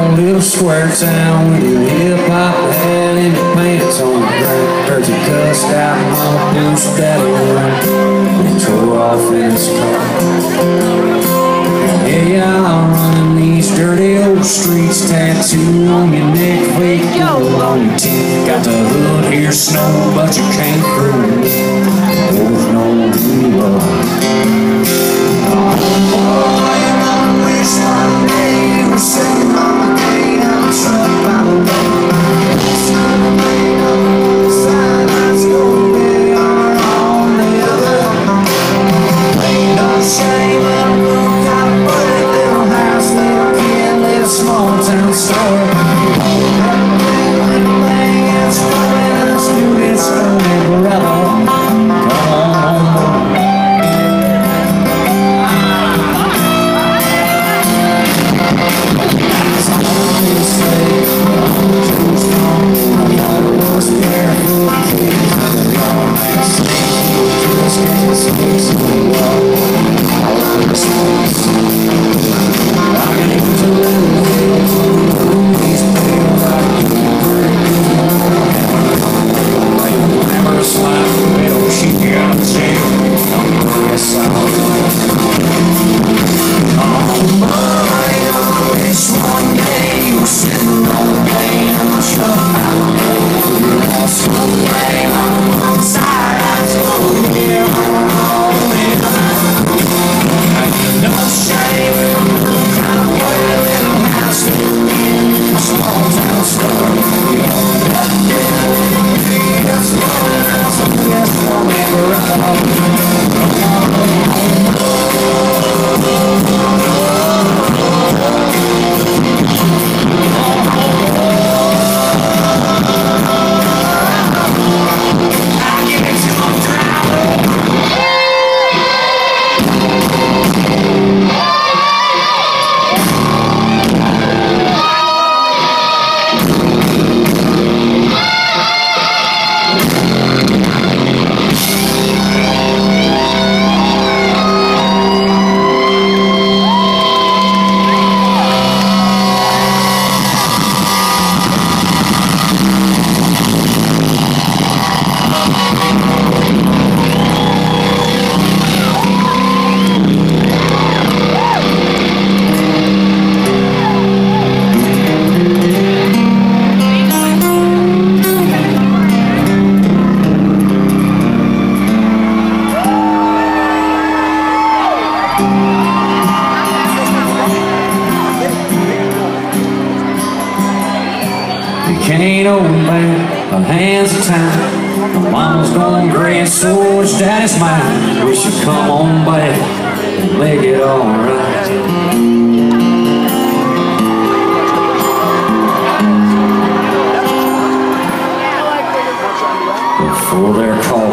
a little square town with your hip-hop hat and your pants on the ground. Heard you cussed out Mama Bush Daddy when he tore off in his car. Yeah, I'm running these dirty old streets. Tattoo on your neck, fake gold on your teeth. Got the hood here, snow, but you can't fool me. There's no who you are. Oh boy, and I wish one day you were sitting on the gate of a truck by the road. Sun rain on the side, let's go get on the other. Ain't no shame in a room, got a pretty little house, little kid, little small town store. Little thing is coming, let's do this forever. Can't open back the hands of time. My mama's going gray and so is daddy's mine. We should come on back and make it alright. Before they're called